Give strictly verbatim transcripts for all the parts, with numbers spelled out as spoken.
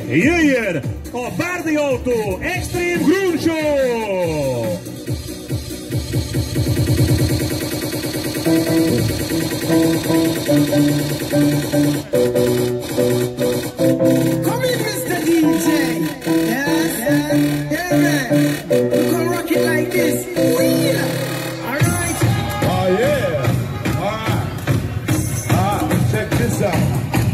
Jöjjön a Bárdi Autó Extreme Groove Show! Come in, Mister D J. Yes, yeah, yeah, man. You can rock it like this. Wheel. All right. Oh yeah. All right. All right. Check this out.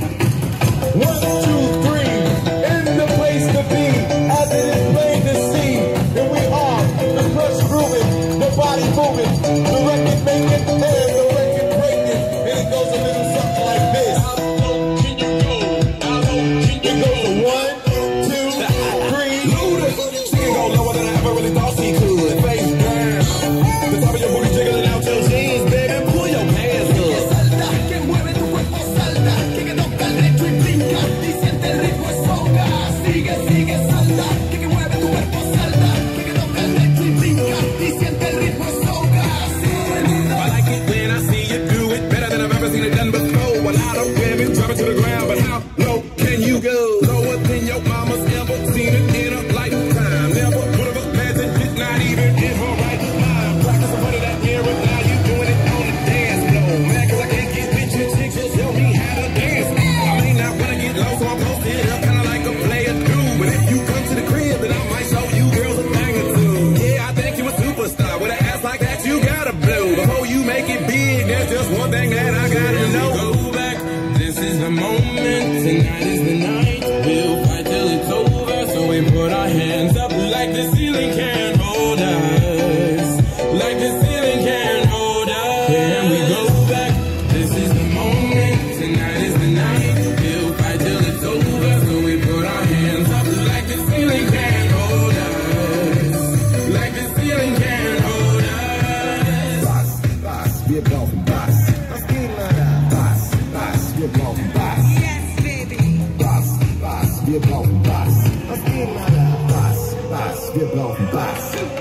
One, two, three. In the place to be, as it is plain to see. Here we are, the crush grooving, the body moving, the record making, and the record breaking. And it goes a little something like this. How low can you go? How low can you go? One, two, three. She can go lower than I ever really thought she could. Face down. The top of your booty jiggling out your jeans, baby. Pull your pants up. Que mueve tu cuerpo, salta, que toca el ritmo y brinca, y siente el ritmo es soga. Sigue, sigue, salta, que mueve tu cuerpo, salta, que toca el ritmo y brinca, y siente el ritmo es soga. I like it when I see you do it better than I've ever seen it done before. A lot of women drop it to the ground, but how low can you go? Lower than your mama's ever seen it in a lifetime. Never would have imagined it, not even in her right mind. Practice in front of that mirror, now you doing it on the dance floor. Man, cause I can't get with your chicks, just tell me how to dance. I may not wanna get low, so I'm posted up kinda like a player do. But if you come to the crib, then I might show you girls a thing or two. Yeah, I think you a superstar. With an ass like that, you gotta blow. Before you make it big, there's just one thing that I gotta know. Go back, this is the moment, tonight is the night. We'll fight till it's over, so we put our hands up like the ceiling can't hold us. Like the ceiling can't hold us. Can we go back? This is the moment, tonight is the night. We'll fight till it's over, so we put our hands up like the ceiling can't hold us. Like the ceiling can't hold us. Bass, bass, wir brauchen Bass. Was geht, Leute? Bass, Bass, wir brauchen Bass. Yes, baby. Bass, Bass, wir brauchen Bass. Was geht, Leute? Bass, Bass, wir brauchen Bass.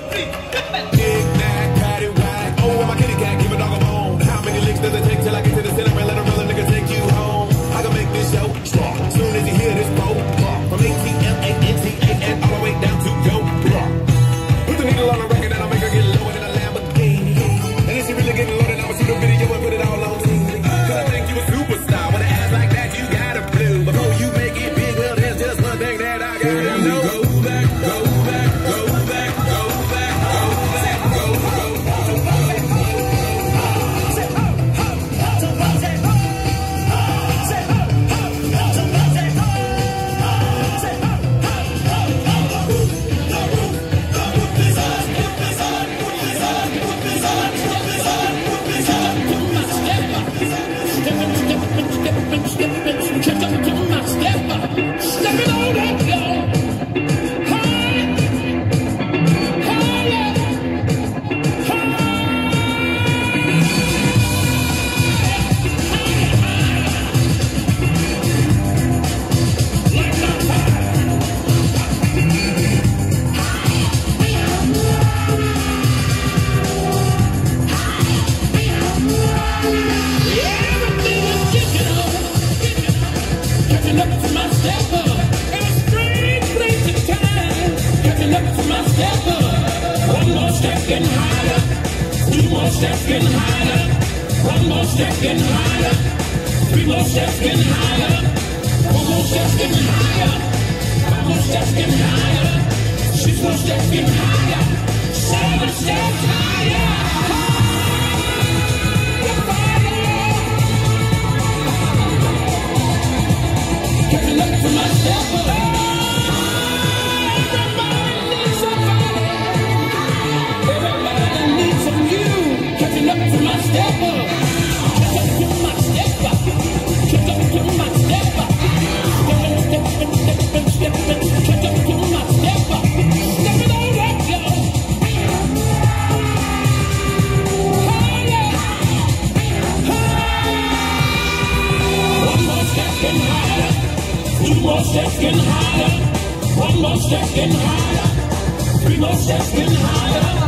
Kick that, patty whack. Oh, I'm a kitty cat, give a dog a bone. How many licks does it take till I get to the center and let a real nigga take you home? I can make this show strong. Soon as you hear this boat, from A T L A N T A N all the way down to yo. Put the needle on the record and I'll make her get lower than a Lamborghini. And if she really getting loaded, I'ma shoot a video and put it all on T V. Cause I think you a superstar. With an ass like that, you gotta blue. Before you make it big, well, there's just one thing that I gotta know. Go back, go back, go back, go back, go back, go, go, steps getting higher, one more step getting higher, three more steps getting higher, four more steps getting higher, five more steps getting higher, six more steps getting higher, seven steps higher. Getting up to my stepper. Catching up to my stepper, catch up to my stepper, catch up to my stepper, steppin', steppin', steppin', catch up to my stepper, steppin' on that girl. Higher, higher. One more step getting higher, two more steps getting higher, one more step getting higher, three more steps getting higher.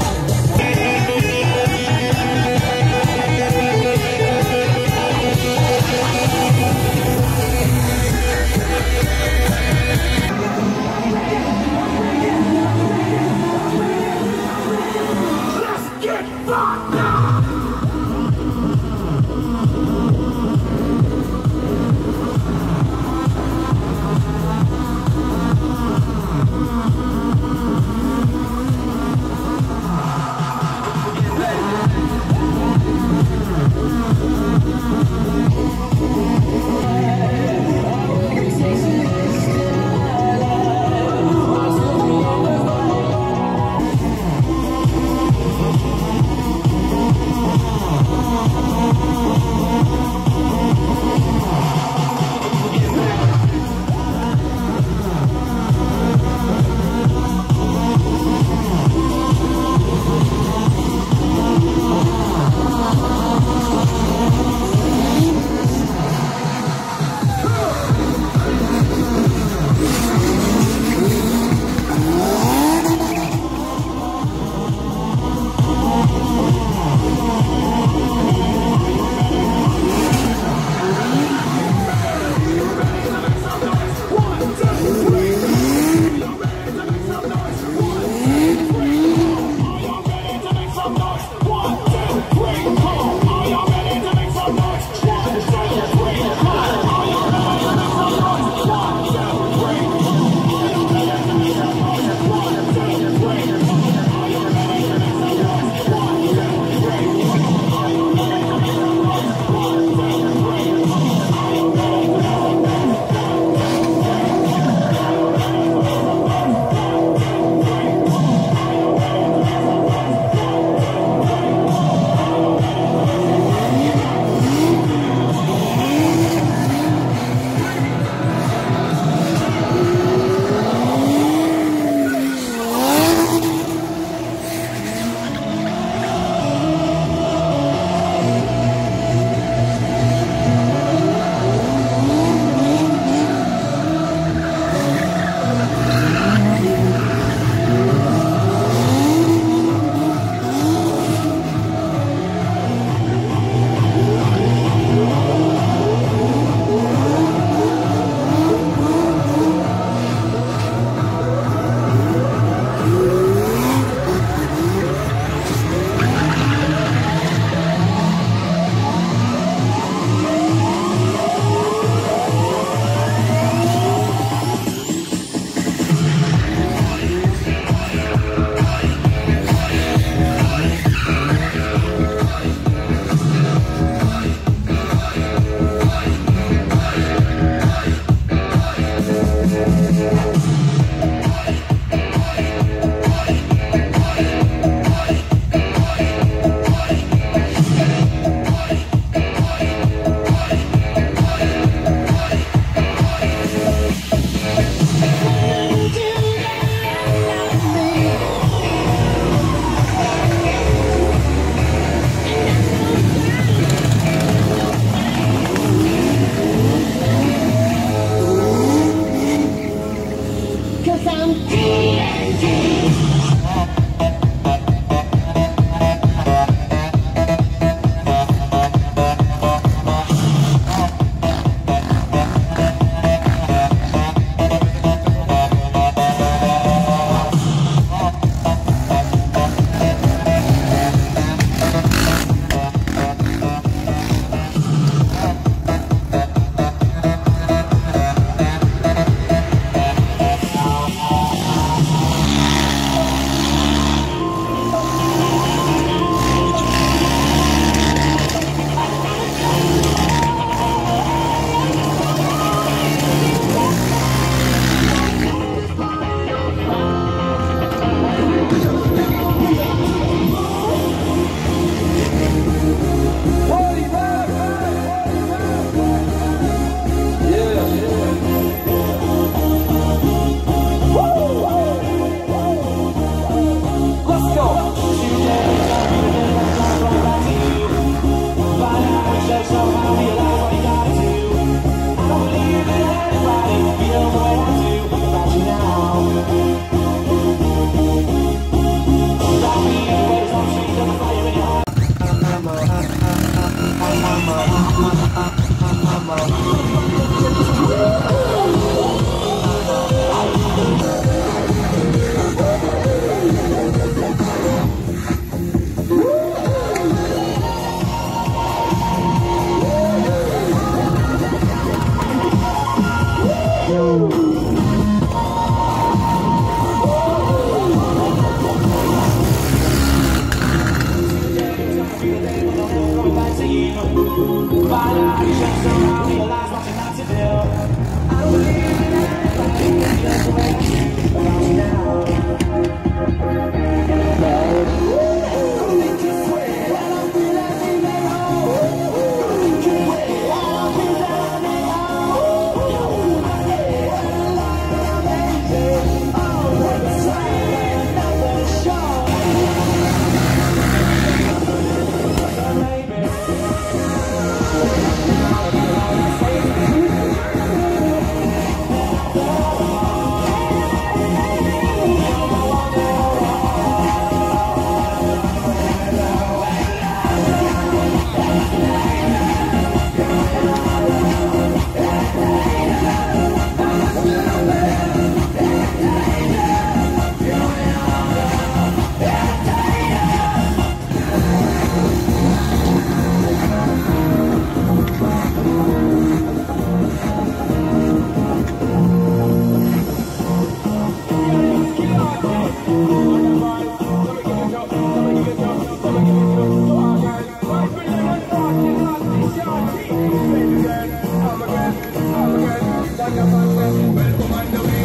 Well, come on,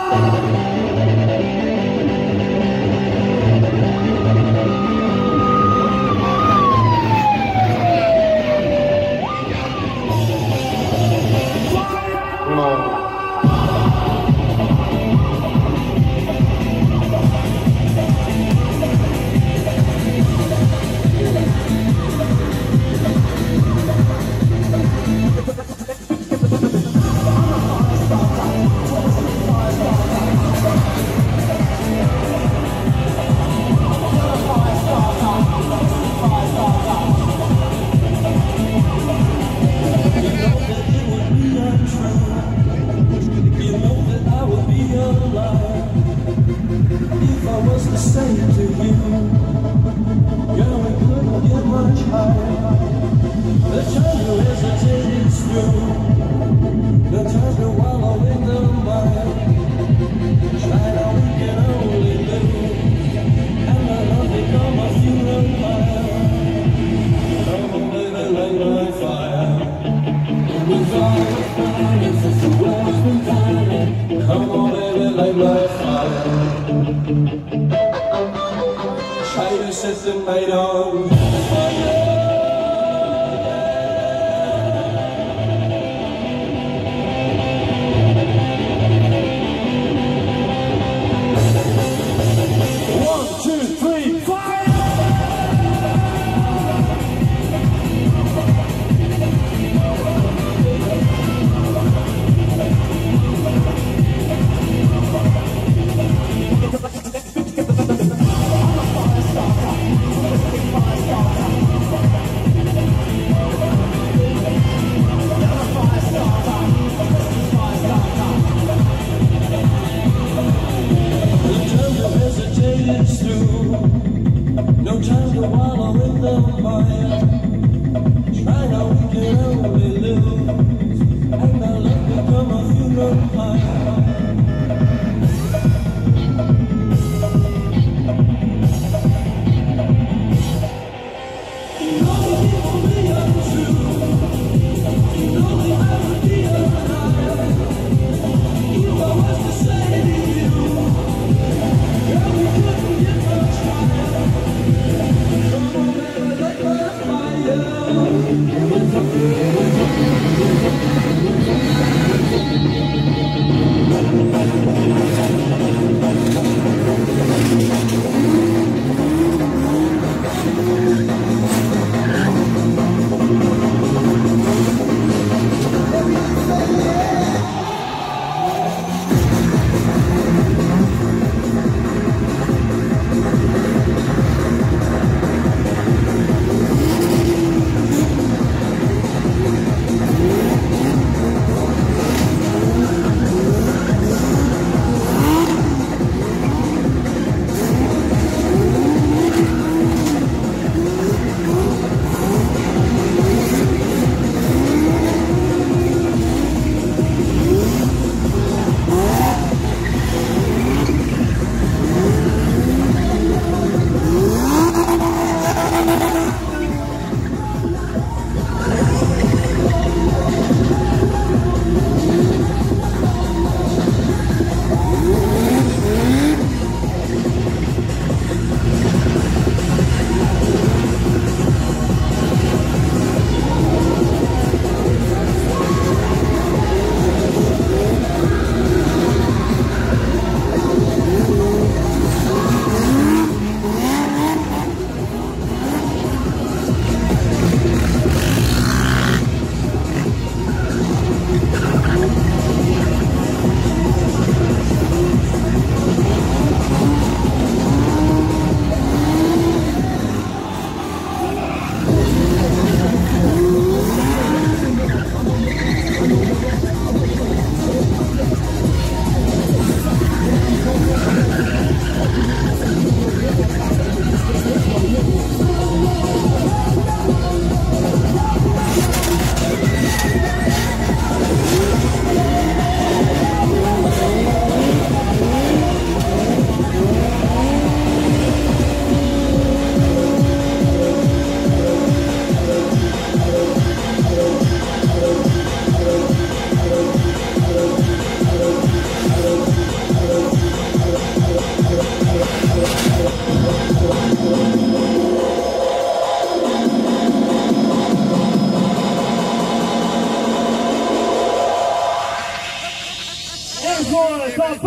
System made on fire. One, two, three, fire! No time to wallow in the mire. Try now, we can only lose. And our love become a funeral pyre. You know the people be untrue. You know they have to be alive. If I was to say to you, girl, we couldn't get much higher. Come on, baby, like my fire.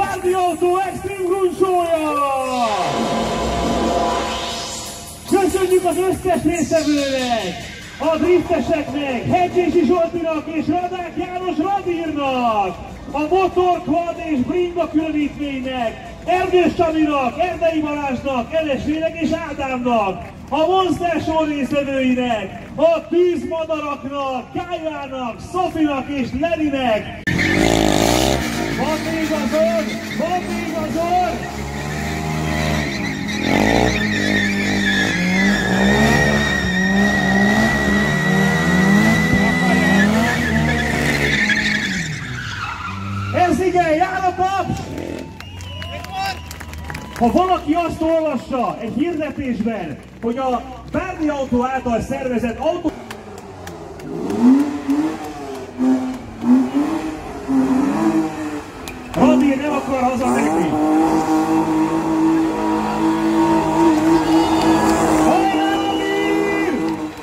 Bárdi Autó Extreme Grunge Show-ja! Köszönjük az összes résztvevőnek, a drifteseknek, Hegyési Zsoltinak és Radák János Radírnak, a Motor, Quad és Bringa különítménynek, Erdős Csaminak, Erdei Balázsnak, Elesvének és Ádámnak, a Monster Show résztvevőinek, a Tűzmadaraknak, Kájának, Szofinak és Leninek. Van még azon! Van még azon! Ez igen, jár a paps! Ha valaki azt olvassa egy hirdetésben, hogy a Bárdi Autó által szervezett autó... Radír nem akar hazamenni! Hajrá, Radír!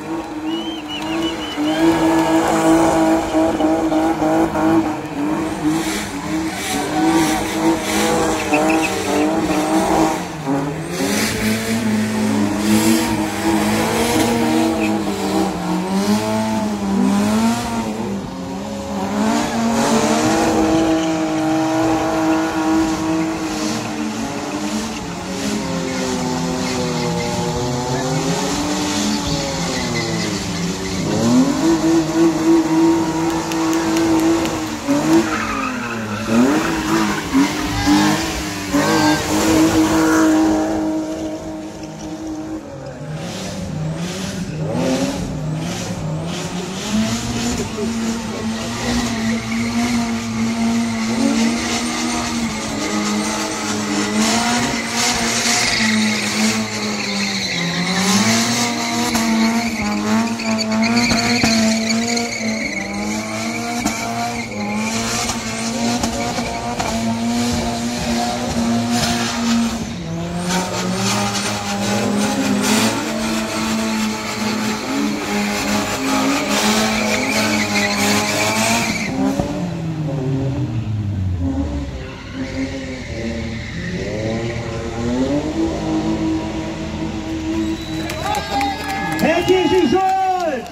Hegyési Zsolt!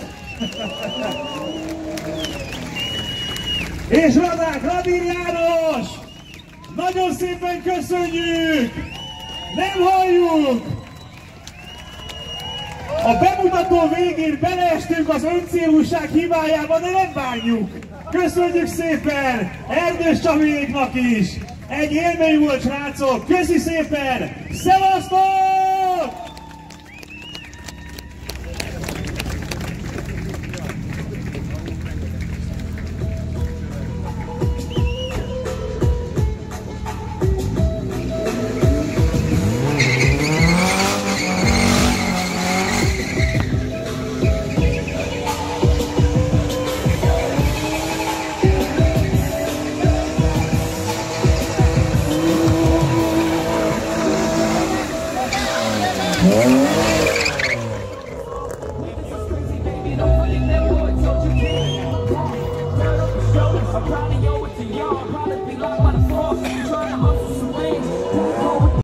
És Radák Radír János! Nagyon szépen köszönjük! Nem halljuk! A bemutató végén beleestünk az öncélúság hibájába, de nem bánjuk! Köszönjük szépen Erdős Csaméknak is! Egy élmény volt, srácok! Köszi szépen! Szevasztok! I'm proud of you, it's a y'all, probably be like my